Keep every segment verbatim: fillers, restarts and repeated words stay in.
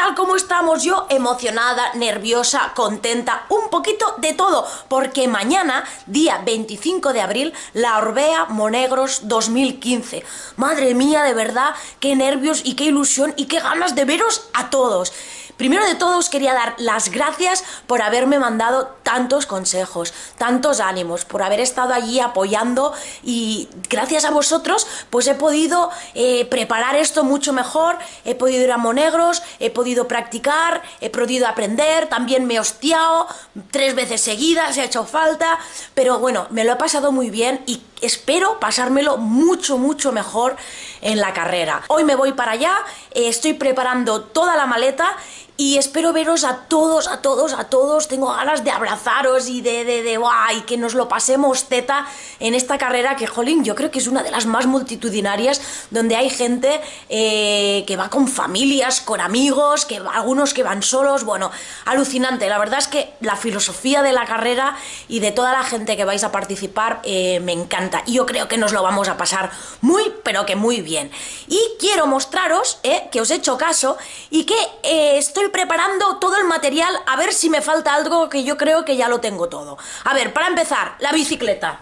tal? ¿Cómo estamos? Yo emocionada, nerviosa, contenta, un poquito de todo, porque mañana, día veinticinco de abril, la Orbea Monegros dos mil quince. Madre mía, de verdad, qué nervios y qué ilusión y qué ganas de veros a todos. Primero de todo os quería dar las gracias por haberme mandado tantos consejos, tantos ánimos, por haber estado allí apoyando, y gracias a vosotros pues he podido eh, preparar esto mucho mejor, he podido ir a Monegros, he podido practicar, he podido aprender, también me he hostiado tres veces seguidas, he hecho falta, pero bueno, me lo he pasado muy bien y espero pasármelo mucho, mucho mejor en la carrera. Hoy me voy para allá, eh, estoy preparando toda la maleta y espero veros a todos, a todos, a todos. Tengo ganas de abrazaros y de, de, de, guay, que nos lo pasemos teta en esta carrera que, jolín, yo creo que es una de las más multitudinarias, donde hay gente eh, que va con familias, con amigos, que algunos que van solos. Bueno, alucinante. La verdad es que la filosofía de la carrera y de toda la gente que vais a participar eh, me encanta. Y yo creo que nos lo vamos a pasar muy, pero que muy bien. Y quiero mostraros eh, que os he hecho caso y que eh, estoy preparando todo el material, a ver si me falta algo, que yo creo que ya lo tengo todo. A ver, para empezar, la bicicleta.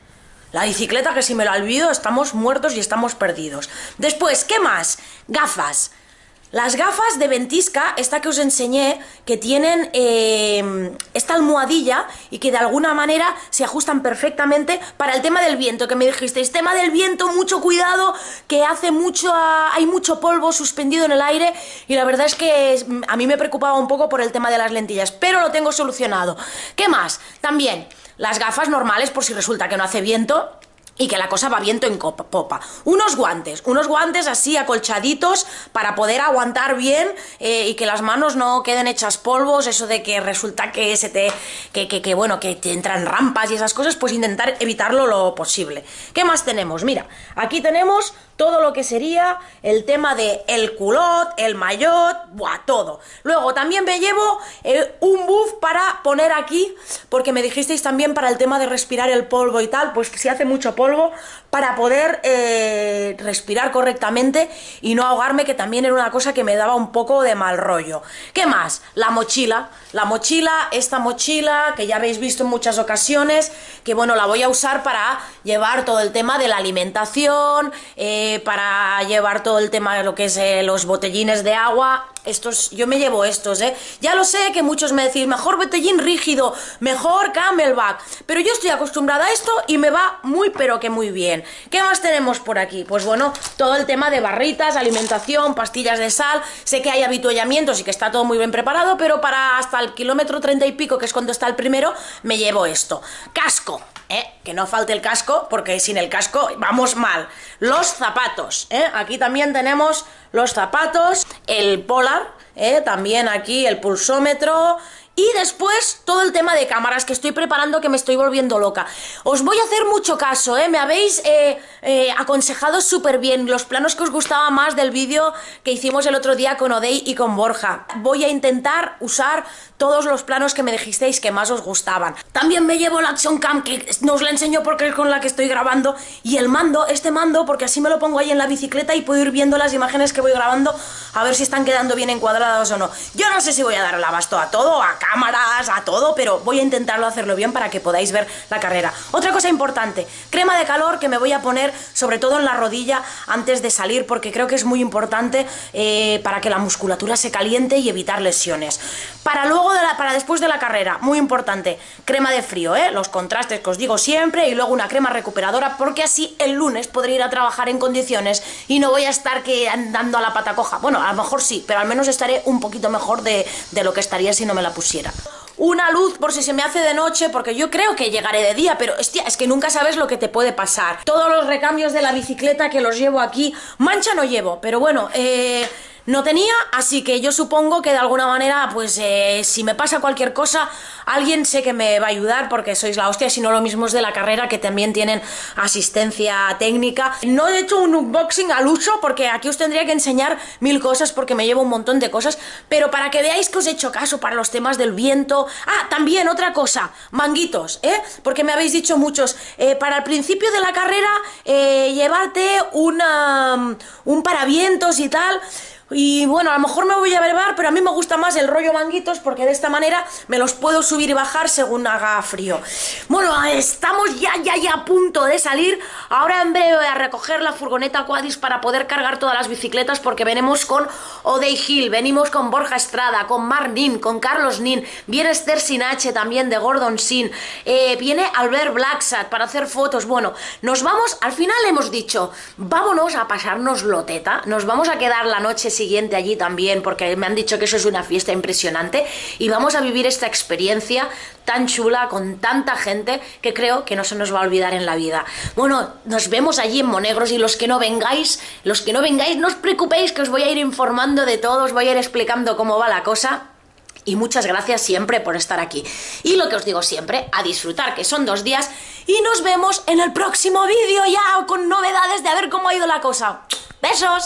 La bicicleta, que si me la olvido estamos muertos y estamos perdidos. Después, ¿qué más? Gafas. Las gafas de Ventisca, esta que os enseñé, que tienen eh, esta almohadilla y que de alguna manera se ajustan perfectamente para el tema del viento, que me dijisteis, tema del viento, mucho cuidado, que hace mucho, hay mucho polvo suspendido en el aire, y la verdad es que a mí me preocupaba un poco por el tema de las lentillas, pero lo tengo solucionado. ¿Qué más? También las gafas normales por si resulta que no hace viento y que la cosa va viento en popa. Unos guantes, unos guantes así acolchaditos para poder aguantar bien eh, y que las manos no queden hechas polvos, eso de que resulta que se te, que, que, que bueno, que te entran rampas y esas cosas, pues intentar evitarlo lo posible. ¿Qué más tenemos? Mira, aquí tenemos todo lo que sería el tema de el culot, el maillot, buah, todo. Luego también me llevo eh, un buff para poner aquí, porque me dijisteis también para el tema de respirar el polvo y tal, pues si hace mucho polvo, para poder eh, respirar correctamente y no ahogarme, que también era una cosa que me daba un poco de mal rollo. ¿Qué más? La mochila. La mochila, esta mochila que ya habéis visto en muchas ocasiones, que bueno, la voy a usar para llevar todo el tema de la alimentación, eh, para llevar todo el tema de lo que es eh, los botellines de agua. Estos, yo me llevo estos, ¿eh? Ya lo sé que muchos me decís, mejor botellín rígido, mejor Camelback, pero yo estoy acostumbrada a esto y me va muy, pero que muy bien. ¿Qué más tenemos por aquí? Pues bueno, todo el tema de barritas, alimentación, pastillas de sal. Sé que hay avituallamientos y que está todo muy bien preparado, pero para hasta el kilómetro treinta y pico, que es cuando está el primero, me llevo esto. Casco. ¿Eh? Que no falte el casco, porque sin el casco vamos mal. Los zapatos, ¿eh? Aquí también tenemos los zapatos, el polar, ¿eh? También aquí el pulsómetro. Y después todo el tema de cámaras que estoy preparando, que me estoy volviendo loca. Os voy a hacer mucho caso, ¿eh? Me habéis eh, eh, aconsejado súper bien los planos que os gustaba más del vídeo que hicimos el otro día con Odey y con Borja. Voy a intentar usar todos los planos que me dijisteis que más os gustaban. También me llevo la Action Cam, que no os la enseño porque es con la que estoy grabando, y el mando, este mando, porque así me lo pongo ahí en la bicicleta y puedo ir viendo las imágenes que voy grabando, a ver si están quedando bien encuadradas o no. Yo no sé si voy a dar el abasto a todo, a cámaras, a todo, pero voy a intentarlo hacerlo bien para que podáis ver la carrera. Otra cosa importante, crema de calor que me voy a poner sobre todo en la rodilla antes de salir, porque creo que es muy importante eh, para que la musculatura se caliente y evitar lesiones. Para luego de la, para después de la carrera, muy importante, crema de frío, ¿eh? Los contrastes que os digo siempre, y luego una crema recuperadora, porque así el lunes podré ir a trabajar en condiciones y no voy a estar que andando a la pata coja. Bueno, a lo mejor sí, pero al menos estaré un poquito mejor de, de lo que estaría si no me la pusiera. Una luz por si se me hace de noche, porque yo creo que llegaré de día, pero hostia, es que nunca sabes lo que te puede pasar. Todos los recambios de la bicicleta que los llevo aquí, mancha no llevo, pero bueno, eh... no tenía, así que yo supongo que de alguna manera, pues eh, si me pasa cualquier cosa, alguien sé que me va a ayudar, porque sois la hostia. Si no, lo mismo es de la carrera, que también tienen asistencia técnica. No he hecho un unboxing al uso, porque aquí os tendría que enseñar mil cosas, porque me llevo un montón de cosas, pero para que veáis que os he hecho caso para los temas del viento. Ah, también otra cosa, manguitos, ¿eh? Porque me habéis dicho muchos, eh, para el principio de la carrera, eh, llevarte una, un paravientos y tal. Y bueno, a lo mejor me voy a brevar, pero a mí me gusta más el rollo manguitos porque de esta manera me los puedo subir y bajar según haga frío. Bueno, estamos ya, ya, ya a punto de salir. Ahora en breve voy a recoger la furgoneta Quadis para poder cargar todas las bicicletas porque venimos con O'Day Hill, venimos con Borja Estrada, con Marc Nin, con Carlos Nin, viene Esther Sinache también de Gordon Sin, eh, viene Albert Blacksat para hacer fotos. Bueno, nos vamos, al final hemos dicho, vámonos a pasarnos loteta, nos vamos a quedar la noche siguiente allí también porque me han dicho que eso es una fiesta impresionante y vamos a vivir esta experiencia tan chula con tanta gente que creo que no se nos va a olvidar en la vida. Bueno, nos vemos allí en Monegros y los que no vengáis, los que no vengáis, no os preocupéis que os voy a ir informando de todo, os voy a ir explicando cómo va la cosa. Y muchas gracias siempre por estar aquí. Y lo que os digo siempre, a disfrutar, que son dos días. Y nos vemos en el próximo vídeo ya con novedades de a ver cómo ha ido la cosa. ¡Besos!